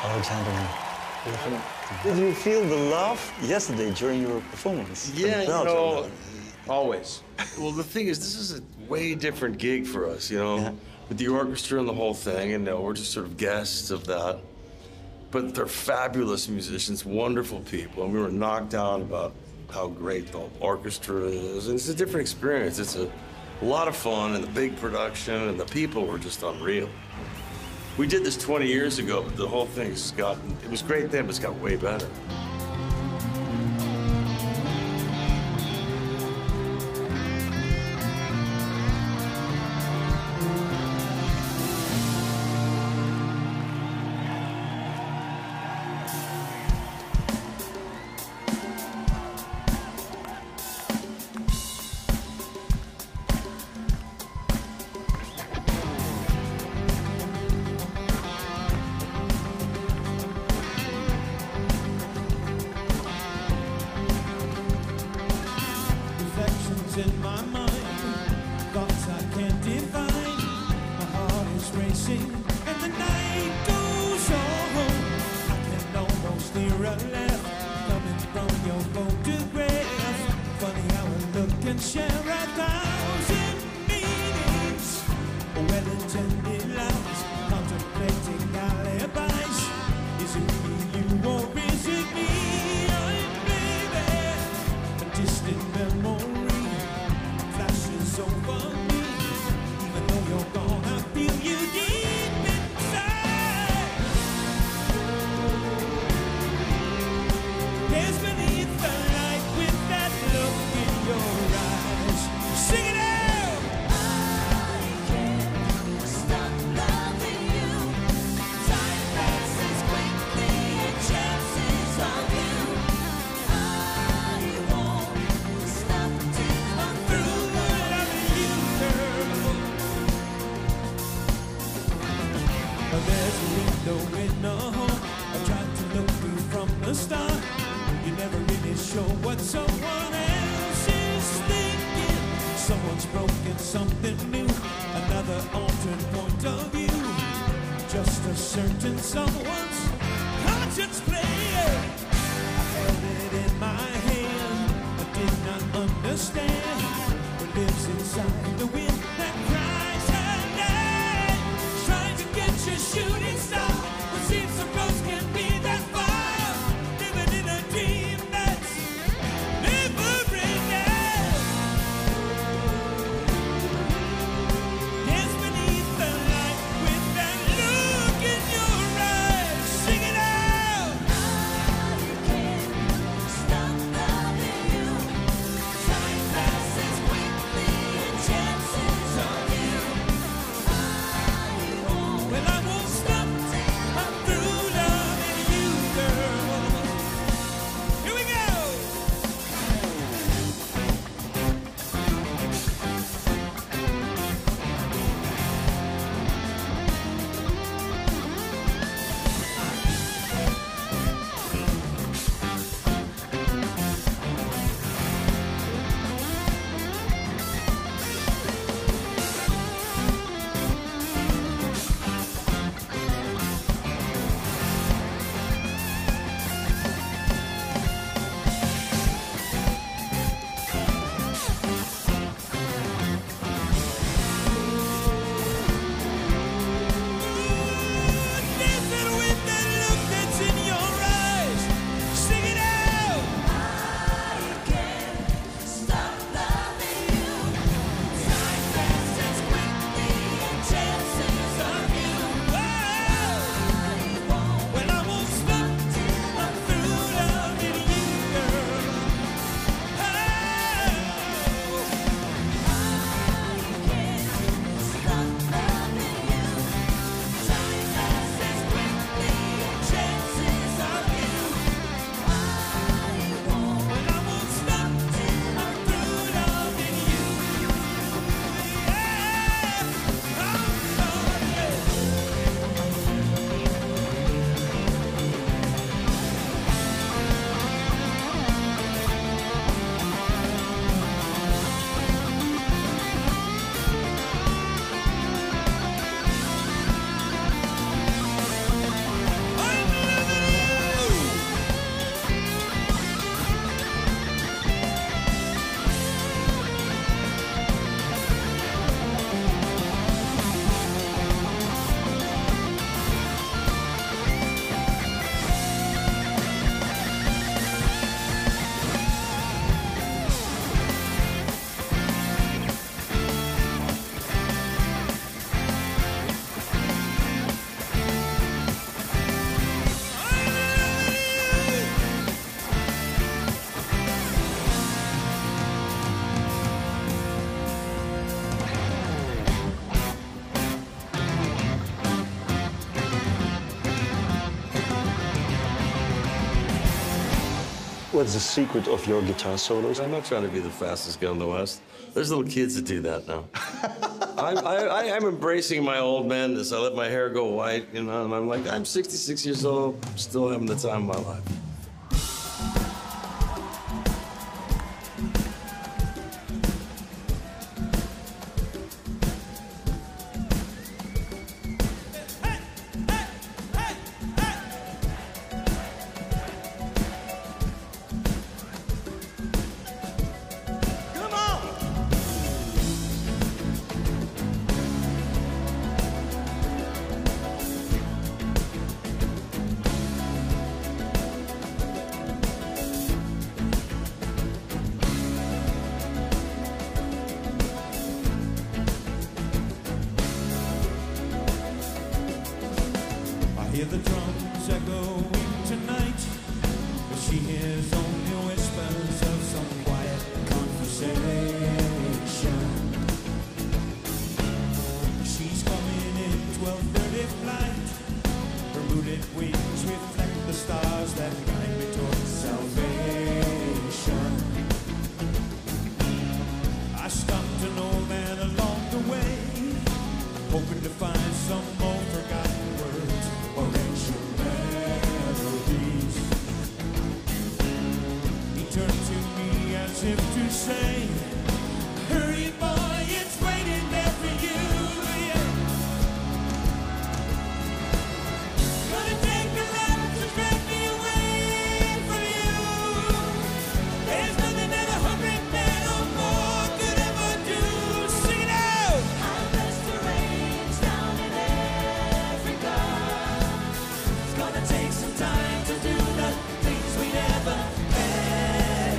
Alexander. Did you feel the love yesterday during your performance? Yeah, you know, always. Well, the thing is, this is a way different gig for us, you know, Yeah. with the orchestra and the whole thing, and we're just sort of guests of that. But they're fabulous musicians, wonderful people, and we were knocked down about how great the orchestra is. And it's a different experience. It's a lot of fun, and the big production, and the people were just unreal. We did this 20 years ago, but the whole thing's gotten, it was great then, but it's got way better. In my mind, thoughts I can't define. My heart is racing, and the night goes on. I can almost hear a laugh coming from your photograph. Funny how a look can share 1,000 meanings. Well-intended lies, contemplating alibis. Is it really you or is it me? I'm baby, a distant memory over me. Even though you're gone, I feel you deep inside. There's beneath the light with that look in your eyes. Sing it out! I can't stop loving you. Time passes quickly and chances are few. I won't stop till I'm through. There's a window in the home I tried to look through from the start. You're never really sure what someone else is thinking. Someone's broken something new, another altered point of view. Just a certain someone's conscience playing. I held it in my hand, I did not understand what lives inside the wind that cries at night. Trying to get your shooting star, what seems so close can be that far. Living in a dream that's never ending. Yes, beneath the light with that look in your eyes. Sing it out! I can't stop loving you. Time passes quickly and chances What's the secret of your guitar solos? I'm not trying to be the fastest guy in the West. There's little kids that do that now. I'm embracing my old madness. I let my hair go white, you know, and I'm like, I'm 66 years old, still having the time of my life. Hear the drums echoing tonight, but she hears only whispers of some quiet conversation. She's coming in 12:30 flight. Her moonlit wings reflect the stars that guide me towards salvation. I stopped an old man along the way, hoping to find some more forgotten words or ancient melodies. He turned to me as if to say, hurry boy, it's waiting there for you. Yeah. Gonna take a left to drag me away from you. There's nothing that a hungry man or more could ever do. Sing it out! How best to range down in Africa. It's gonna take some time to do the things we never had.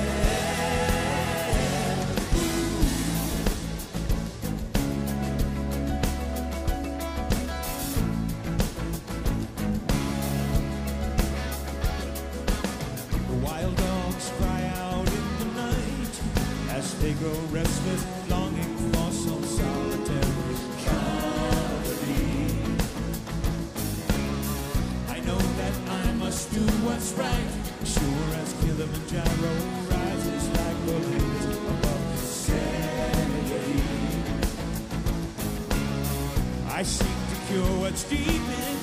The wild dogs cry out in the night as they grow restless, longing for some solitary company. I know that I must do what's right, sure as Kilimanjaro rises like the hills above Serengeti. I seek to cure what's deep in